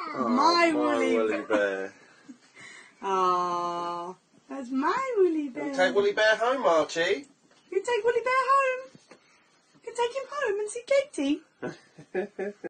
Oh, my woolly bear. Ah, that's my woolly bear. And take Woolly Bear home, Archie. You take Woolly Bear home. You take him home and see Katie.